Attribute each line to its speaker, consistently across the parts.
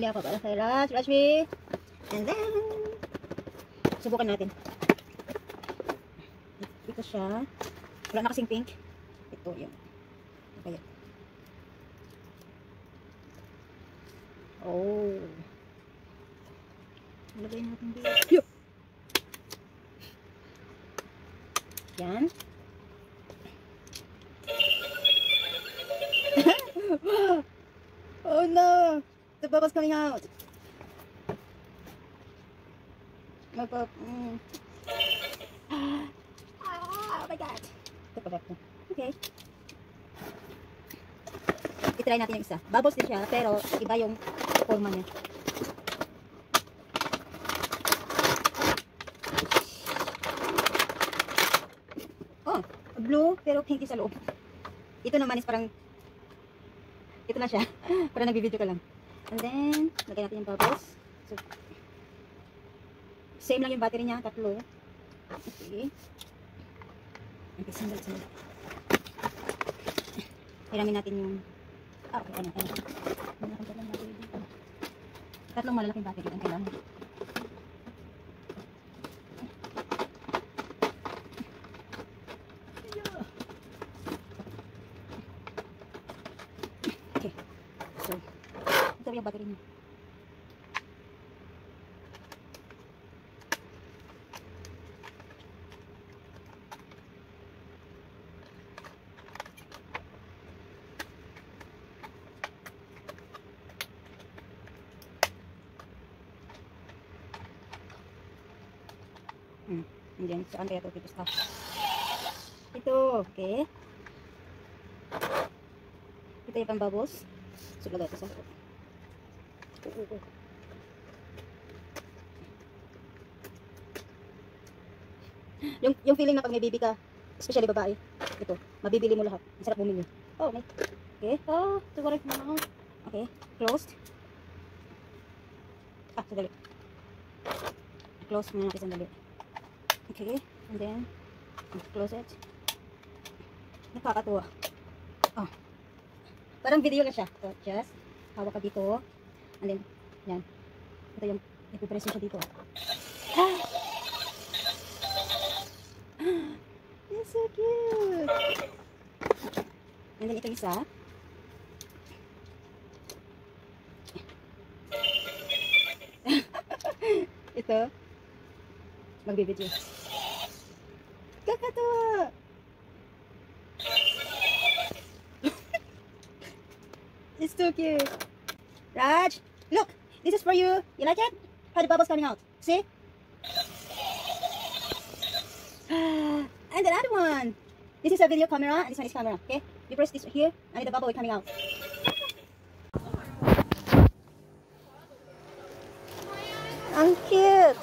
Speaker 1: bibili ako para kay Rashmi. And then, subukan natin. Ito siya. Wala na kasing pink. Ito yung. Okay. Oh. Ilagay natin dito. Yan. Oh no! The bubble's coming out. Oh my god. Okay. I-try natin yung isa. Bubbles din siya, pero iba yung forma niya. Oh, blue, pero pink sa loob. Ito naman is parang, ito na siya. Parang nag-video ka lang. And then, lagay natin yung bubbles. So, same lang yung battery niya, 3. Okay. Okay, sandal. Hiramin natin yung, okay, ano. Tatlong malalaking battery ang kailangan. Okay. So, ito yung battery niya. And then, saan kaya ito pipis ka? Ito, okay. Ito yung pang bubbles. So, lagay ito sa yung feeling na pag may baby ka, especially babae, ito, mabibili mo lahat. Ang sarap bumili. Oh, okay. Okay. Oh, ito correct na. Okay, closed. Sandali. Close muna natin sandali. Okay, and then close it. Nakakatuwa. Oh. Parang video lang siya. So, just hawak ka dito. And then, yan. Ito yung ipipreso siya dito. Ah! It's so cute. And then ito isa. Ito. Magbibidyo. Kakatuwa! It's so cute. Raj, look! This is for you. You like it? How the bubbles coming out? See? And another one. This is a video camera and this one is camera. Okay? You press this here and the bubble is coming out. Ang cute!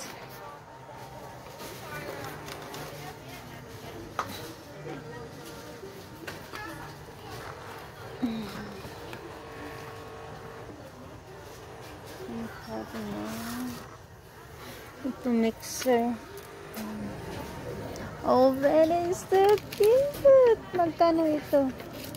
Speaker 1: Ito mixer. Oh, very so cute. Magkano ito?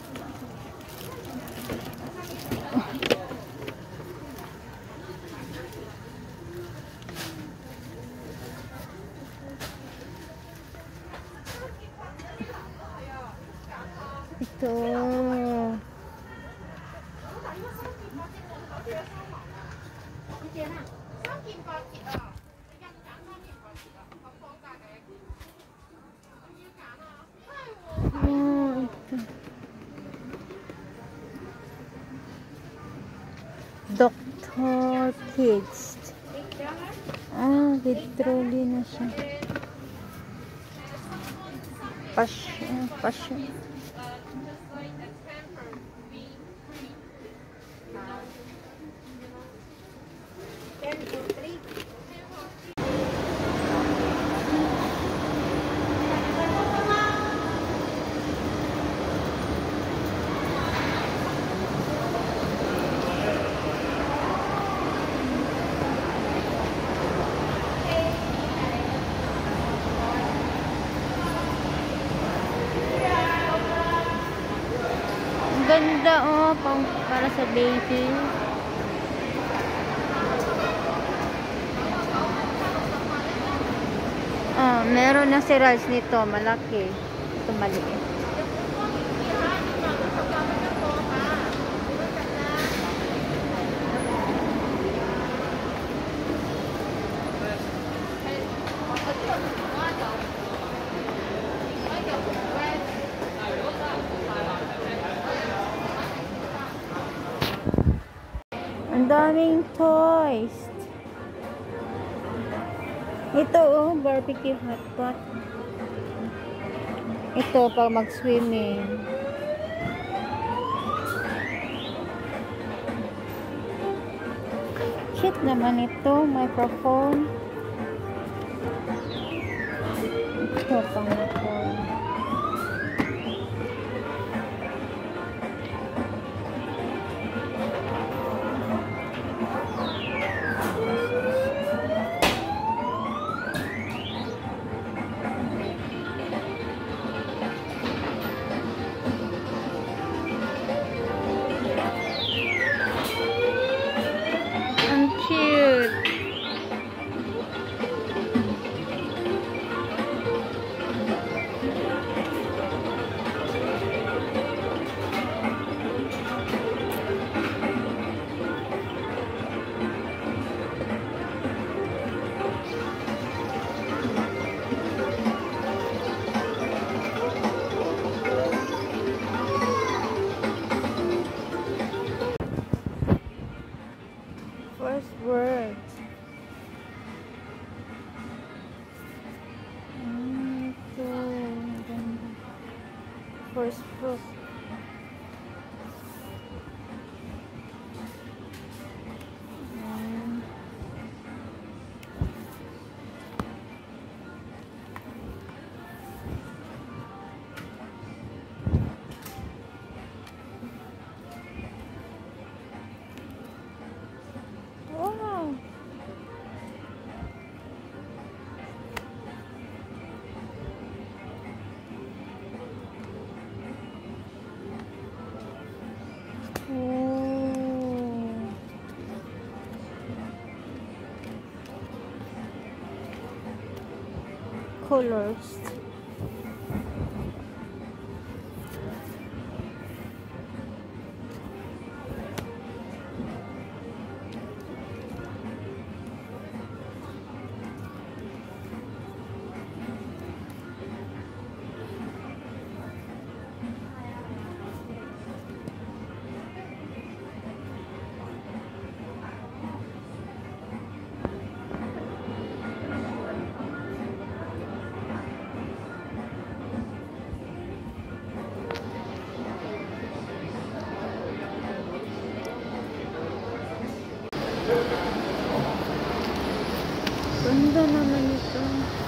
Speaker 1: Ito. Dr. Kids. With trolley na siya. Passion. Ganda para sa baby. Meron na si Rals nito, malaki. Ito maliit. Ang daming toys. Ito oh, barbecue hotpot. Ito pag mag-swimming. Cute naman ito, microphone. Ito pang motor. Cute. First word. Ito. Ganda. First fruit. Wow. Colors. Ganda naman ito.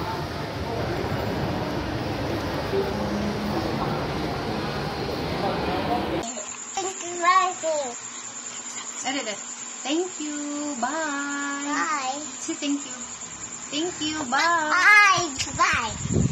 Speaker 1: Thank you. Bye.
Speaker 2: Bye.
Speaker 1: Say thank you. Thank you. Bye.
Speaker 2: Bye. Bye.